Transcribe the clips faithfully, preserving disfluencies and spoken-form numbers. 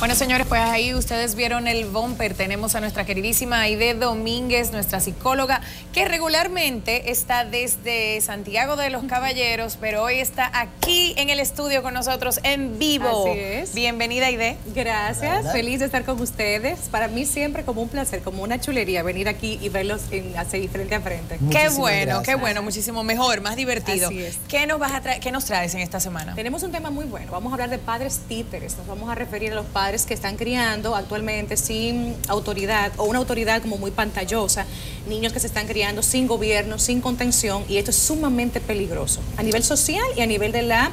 Bueno, señores, pues ahí ustedes vieron el bumper. Tenemos a nuestra queridísima Aide Domínguez, nuestra psicóloga, que regularmente está desde Santiago de los Caballeros, pero hoy está aquí en el estudio con nosotros en vivo. Así es. Bienvenida, Aide. Gracias, ¿verdad? Feliz de estar con ustedes. Para mí siempre como un placer, como una chulería venir aquí y verlos en, así frente a frente. Qué bueno, gracias. Qué bueno, muchísimo mejor, más divertido. Así es. ¿Qué nos vas a traer, qué nos traes en esta semana? Tenemos un tema muy bueno. Vamos a hablar de padres títeres. Nos vamos a referir a los padres que están criando actualmente sin autoridad o una autoridad como muy pantallosa, niños que se están criando sin gobierno, sin contención, y esto es sumamente peligroso a nivel social y a nivel de la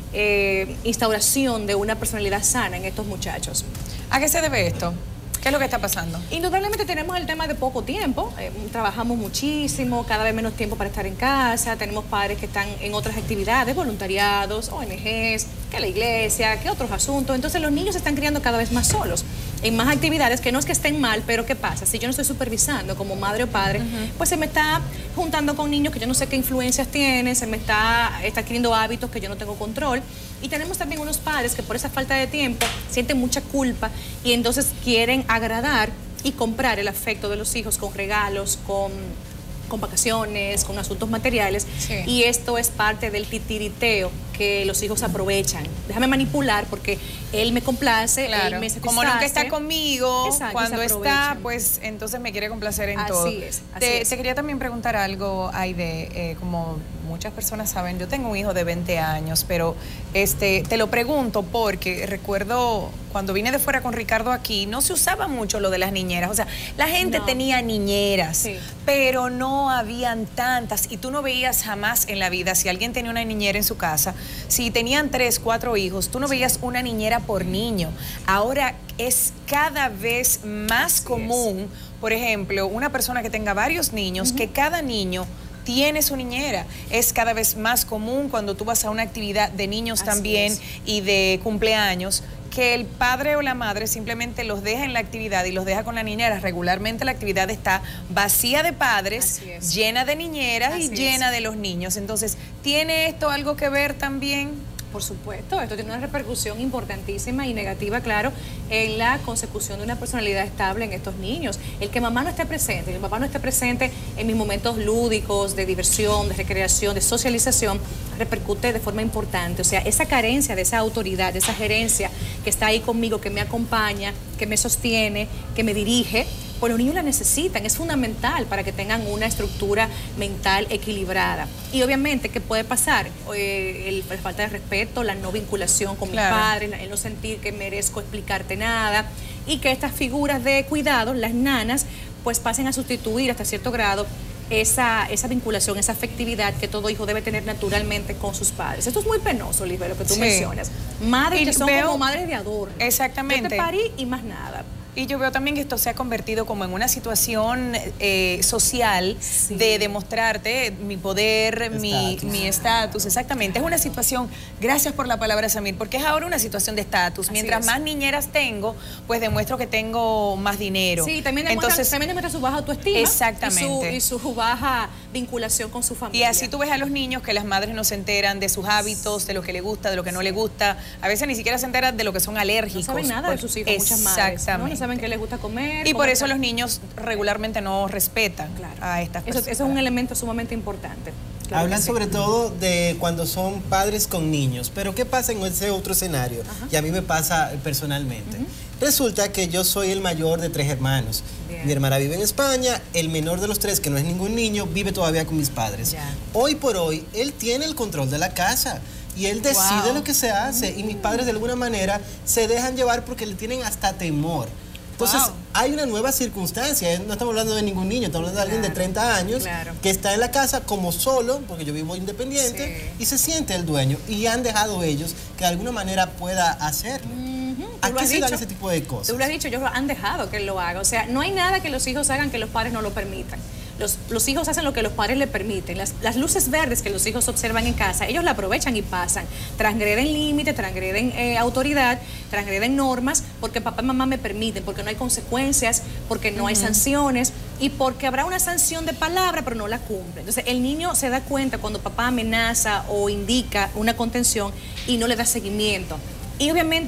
eh, instauración de una personalidad sana en estos muchachos. ¿A qué se debe esto? ¿Qué es lo que está pasando? Indudablemente tenemos el tema de poco tiempo, eh, trabajamos muchísimo, cada vez menos tiempo para estar en casa, tenemos padres que están en otras actividades, voluntariados, O N Ges, que la iglesia, que otros asuntos, entonces los niños se están criando cada vez más solos, en más actividades que no es que estén mal, pero ¿qué pasa? Si yo no estoy supervisando como madre o padre, uh-huh. pues se me está juntando con niños que yo no sé qué influencias tienen, se me está, está adquiriendo hábitos que yo no tengo control. Y tenemos también unos padres que por esa falta de tiempo sienten mucha culpa y entonces quieren agradar y comprar el afecto de los hijos con regalos, con, con vacaciones, con asuntos materiales. Sí. Y esto es parte del titiriteo que los hijos aprovechan. Déjame manipular porque él me complace, claro. él me satisface. Como nunca está conmigo, exacto, cuando está, pues entonces me quiere complacer en así todo. Es, así te, es. te quería también preguntar algo, Aide, eh, como muchas personas saben, yo tengo un hijo de veinte años, pero este, te lo pregunto porque recuerdo cuando vine de fuera con Ricardo aquí, no se usaba mucho lo de las niñeras, o sea, la gente no. tenía niñeras, sí. pero no habían tantas y tú no veías jamás en la vida, si alguien tenía una niñera en su casa, si tenían tres, cuatro hijos, tú no veías una niñera por niño. Ahora es cada vez más Así común, es. por ejemplo, una persona que tenga varios niños, uh-huh. que cada niño tiene su niñera. Es cada vez más común cuando tú vas a una actividad de niños Así también es. y de cumpleaños, que el padre o la madre simplemente los deja en la actividad y los deja con la niñera. Regularmente la actividad está vacía de padres, llena de niñeras Así y llena es. de los niños. Entonces, ¿tiene esto algo que ver también? Por supuesto, esto tiene una repercusión importantísima y negativa, claro, en la consecución de una personalidad estable en estos niños. El que mamá no esté presente, el que papá no esté presente en mis momentos lúdicos, de diversión, de recreación, de socialización, repercute de forma importante. O sea, esa carencia de esa autoridad, de esa gerencia que está ahí conmigo, que me acompaña, que me sostiene, que me dirige, pues los niños la necesitan, es fundamental para que tengan una estructura mental equilibrada. Y obviamente, ¿qué puede pasar? Eh, el, la falta de respeto, la no vinculación con claro. mis padres, el no sentir que merezco explicarte nada, y que estas figuras de cuidado, las nanas, pues pasen a sustituir hasta cierto grado esa, esa vinculación, esa afectividad que todo hijo debe tener naturalmente con sus padres. Esto es muy penoso, Lisbeth, lo que tú sí. mencionas. Madres y que son veo, como madres de adorno. Exactamente. Yo te parí y más nada. Y yo veo también que esto se ha convertido como en una situación eh, social sí. de demostrarte mi poder, mi estatus, exactamente. Es una situación, gracias por la palabra, Samir, porque es ahora una situación de estatus. Mientras más niñeras tengo, pues demuestro que tengo más dinero. Sí, también demuestra, Entonces, también demuestra su baja autoestima. Exactamente. Y su, y su baja vinculación con su familia. Y así tú ves a los niños que las madres no se enteran de sus hábitos, de lo que les gusta, de lo que no les gusta. A veces ni siquiera se enteran de lo que son alérgicos. No saben nada por, de sus hijos, muchas madres. Exactamente. ¿no? Saben que les gusta comer. Y por eso los niños regularmente no respetan claro. a estas personas. Eso, eso es un elemento sumamente importante. Claro Hablan sí. sobre todo de cuando son padres con niños, pero ¿qué pasa en ese otro escenario? Ajá. Y a mí me pasa personalmente. Uh-huh. Resulta que yo soy el mayor de tres hermanos. Bien. Mi hermana vive en España, el menor de los tres, que no es ningún niño, vive todavía con mis padres. Ya. Hoy por hoy, él tiene el control de la casa. Y él decide wow. lo que se hace. Mm. Y mis padres de alguna manera se dejan llevar porque le tienen hasta temor. Entonces, wow. hay una nueva circunstancia, no estamos hablando de ningún niño, estamos hablando de alguien claro, de treinta años claro. que está en la casa como solo, porque yo vivo independiente, sí. y se siente el dueño, y han dejado ellos que de alguna manera pueda hacerlo. Uh-huh. ¿A qué se dan ese tipo de cosas? Tú lo has dicho, ellos han dejado que él lo haga, o sea, no hay nada que los hijos hagan que los padres no lo permitan. Los, los hijos hacen lo que los padres les permiten. Las, las luces verdes que los hijos observan en casa, ellos la aprovechan y pasan. Transgreden límites, transgreden eh, autoridad, transgreden normas, porque papá y mamá me permiten, porque no hay consecuencias, porque no uh-huh. hay sanciones y porque habrá una sanción de palabra, pero no la cumple. Entonces, el niño se da cuenta cuando papá amenaza o indica una contención y no le da seguimiento. Y obviamente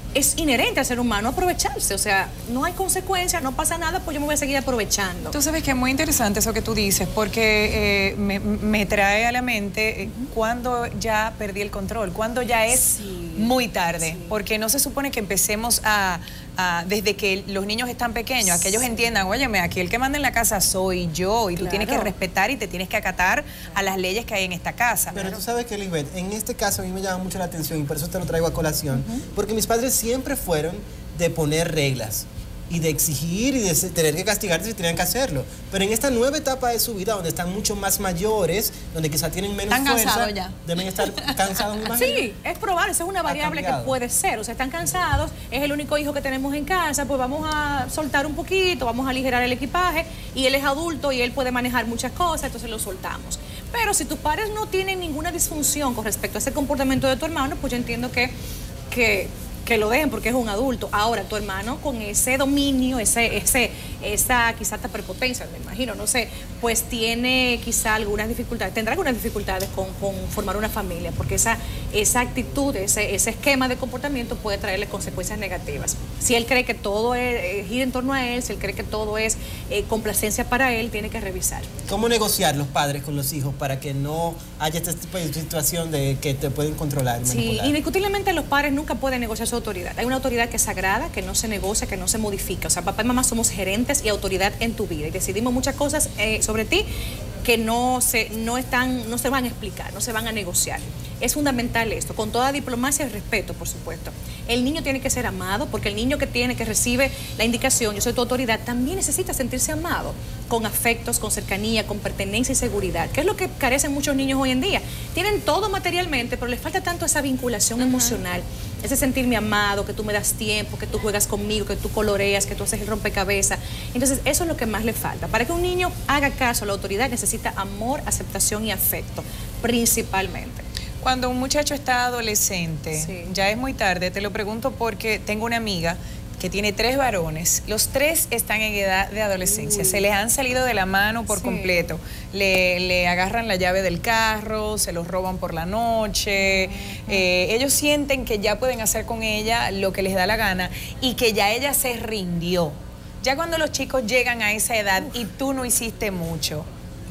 es inherente al ser humano aprovecharse, o sea, no hay consecuencias, no pasa nada, pues yo me voy a seguir aprovechando. Tú sabes que es muy interesante eso que tú dices, porque eh, me, me trae a la mente eh, cuando ya perdí el control, cuando ya es sí, muy tarde, sí. porque no se supone que empecemos a, a, desde que los niños están pequeños, a que ellos entiendan, óyeme, aquí el que manda en la casa soy yo, y tú claro. tienes que respetar y te tienes que acatar a las leyes que hay en esta casa. Pero tú sabes que, Lisbeth, en este caso a mí me llama mucho la atención y por eso te lo traigo a colación, uh-huh. porque mis padres siempre fueron de poner reglas y de exigir y de tener que castigarte si tenían que hacerlo. Pero en esta nueva etapa de su vida, donde están mucho más mayores, donde quizás tienen menos están fuerza, cansados ya. deben estar cansados, me imagino. Sí, es probable, esa es una variable que puede ser. O sea, están cansados, es el único hijo que tenemos en casa, pues vamos a soltar un poquito, vamos a aligerar el equipaje, y él es adulto y él puede manejar muchas cosas, entonces lo soltamos. Pero si tus padres no tienen ninguna disfunción con respecto a ese comportamiento de tu hermano, pues yo entiendo que... que que lo dejen porque es un adulto. Ahora, tu hermano con ese dominio, ese, ese, esa quizá hasta prepotencia, me imagino, no sé, pues tiene quizá algunas dificultades, tendrá algunas dificultades con, con formar una familia, porque esa, esa actitud, ese, ese esquema de comportamiento puede traerle consecuencias negativas. Si él cree que todo es, gira en torno a él, si él cree que todo es eh, complacencia para él, tiene que revisar. ¿Cómo negociar los padres con los hijos para que no haya este tipo de situación de que te pueden controlar? Sí, indiscutiblemente los padres nunca pueden negociar su autoridad. Hay una autoridad que es sagrada, que no se negocia, que no se modifica. O sea, papá y mamá somos gerentes y autoridad en tu vida y decidimos muchas cosas eh, sobre ti que no se, no, están, no se van a explicar, no se van a negociar. Es fundamental esto, con toda diplomacia y respeto, por supuesto. El niño tiene que ser amado, porque el niño que tiene, que recibe la indicación, yo soy tu autoridad, también necesita sentirse amado, con afectos, con cercanía, con pertenencia y seguridad, que es lo que carecen muchos niños hoy en día. Tienen todo materialmente, pero les falta tanto esa vinculación uh-huh. emocional, ese sentirme amado, que tú me das tiempo, que tú juegas conmigo, que tú coloreas, que tú haces el rompecabezas. Entonces, eso es lo que más le falta. Para que un niño haga caso a la autoridad, necesita amor, aceptación y afecto, principalmente. Cuando un muchacho está adolescente, sí. ya es muy tarde, te lo pregunto porque tengo una amiga que tiene tres varones, los tres están en edad de adolescencia, Uy. se les han salido de la mano por sí. completo, le, le agarran la llave del carro, se los roban por la noche, uh-huh. eh, ellos sienten que ya pueden hacer con ella lo que les da la gana y que ya ella se rindió. Ya cuando los chicos llegan a esa edad Uf. y tú no hiciste mucho,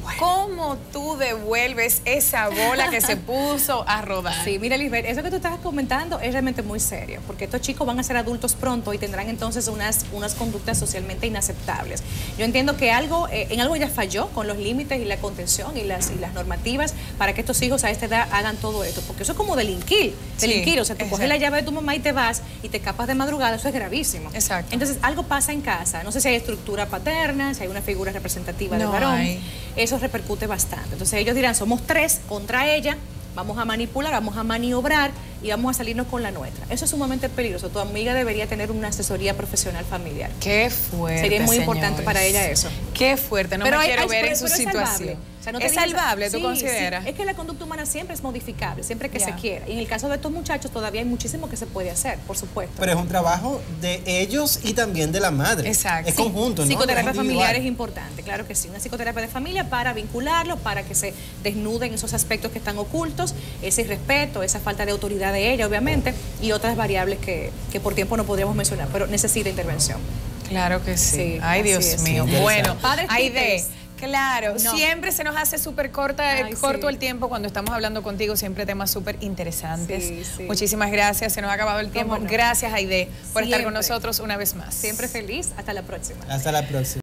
¿cómo tú devuelves esa bola que se puso a rodar? Sí, mira, Lisbeth, eso que tú estás comentando es realmente muy serio, porque estos chicos van a ser adultos pronto y tendrán entonces unas, unas conductas socialmente inaceptables. Yo entiendo que algo, eh, en algo ya falló con los límites y la contención y las, y las normativas para que estos hijos a esta edad hagan todo esto, porque eso es como delinquir, delinquir, sí, o sea, tú exacto. coges la llave de tu mamá y te vas y te escapas de madrugada, eso es gravísimo. Exacto. Entonces, algo pasa en casa, no sé si hay estructura paterna, si hay una figura representativa no del varón, hay. Eso repercute bastante. Entonces ellos dirán, somos tres contra ella, vamos a manipular, vamos a maniobrar y vamos a salirnos con la nuestra. Eso es sumamente peligroso. Tu amiga debería tener una asesoría profesional familiar. Qué fuerte, sería muy señores. importante para ella eso. Qué fuerte, no pero me hay, quiero hay, ver pero, en su pero situación. Es, o sea, no ¿Es salvable, tú sí, consideras? Sí. Es que la conducta humana siempre es modificable, siempre que yeah. se quiera. Y en el caso de estos muchachos todavía hay muchísimo que se puede hacer, por supuesto. Pero es un trabajo de ellos y también de la madre. Exacto. Es sí. conjunto, ¿no? Psicoterapia es familiar es importante, claro que sí. Una psicoterapia de familia para vincularlos, para que se desnuden esos aspectos que están ocultos, ese irrespeto, esa falta de autoridad de ella, obviamente, y otras variables que, que por tiempo no podríamos mencionar, pero necesita intervención. Claro que sí. sí Ay, Dios es, mío. Sí. Bueno, Padres Aide, claro, no. siempre se nos hace súper corto sí. el tiempo cuando estamos hablando contigo, siempre temas súper interesantes. Sí, sí. Muchísimas gracias, se nos ha acabado el tiempo. No? Gracias, Aide, por siempre. estar con nosotros una vez más. Siempre feliz, hasta la próxima. Hasta la próxima.